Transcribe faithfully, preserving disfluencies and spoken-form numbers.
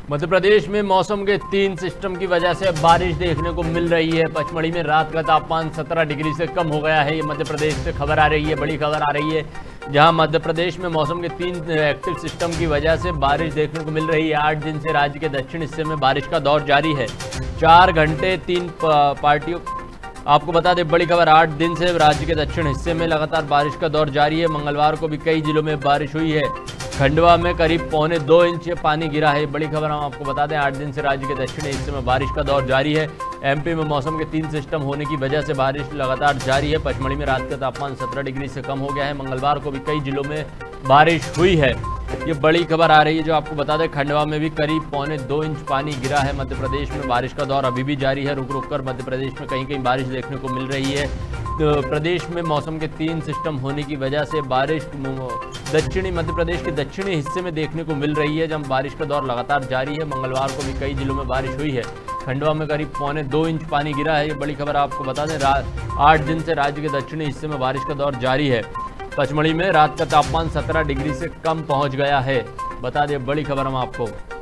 मध्य प्रदेश में मौसम के तीन सिस्टम की वजह से बारिश देखने को मिल रही है। पचमढ़ी में रात का तापमान सत्रह डिग्री से कम हो गया है। ये मध्य प्रदेश से खबर आ रही है, बड़ी खबर आ रही है, जहां मध्य प्रदेश में मौसम के तीन एक्टिव सिस्टम की वजह से बारिश देखने को मिल रही है। आठ दिन से राज्य के दक्षिण हिस्से में बारिश का दौर जारी है। चार घंटे तीन पार्टियों आपको बता दें, बड़ी खबर, आठ दिन से राज्य के दक्षिण हिस्से में लगातार बारिश का दौर जारी है। मंगलवार को भी कई जिलों में बारिश हुई है। खंडवा में करीब पौने दो इंच पानी गिरा है। बड़ी खबर हम आपको बता दें, आठ दिन से राज्य के दक्षिणी हिस्से में बारिश का दौर जारी है। एमपी में मौसम के तीन सिस्टम होने की वजह से बारिश लगातार जारी है। पचमढ़ी में रात का तापमान सत्रह डिग्री से कम हो गया है। मंगलवार को भी कई जिलों में बारिश हुई है। ये बड़ी खबर आ रही है जो आपको बता दें, खंडवा में भी करीब पौने दो इंच पानी गिरा है। मध्य प्रदेश में बारिश का दौर अभी भी जारी है। रुक रुक कर मध्य प्रदेश में कहीं कहीं बारिश देखने को मिल रही है। तो प्रदेश में मौसम के तीन सिस्टम होने की वजह से बारिश दक्षिणी मध्य प्रदेश के दक्षिणी हिस्से में देखने को मिल रही है, जब बारिश का दौर लगातार जारी है। मंगलवार को भी कई जिलों में बारिश हुई है। खंडवा में करीब पौने दो इंच पानी गिरा है। ये बड़ी खबर आपको बता दें, आठ दिन से राज्य के दक्षिणी हिस्से में बारिश का दौर जारी है। पचमढ़ी में रात का तापमान सत्रह डिग्री से कम पहुंच गया है। बता दें, बड़ी खबर हम आपको